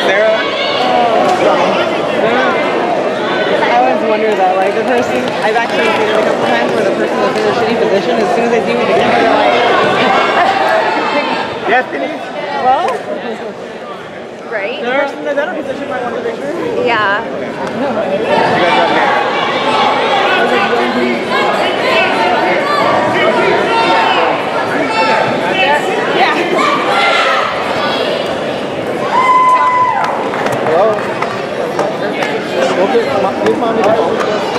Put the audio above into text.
Sarah? I always wonder that, like, the person, I've actually seen it a couple times where the person that's in a shitty position, as soon as they see me together, they're like, Yes, Denise? well, Right? the person in a better position might want a picture. Yeah. You guys up next. Hello? Okay, here's mommy.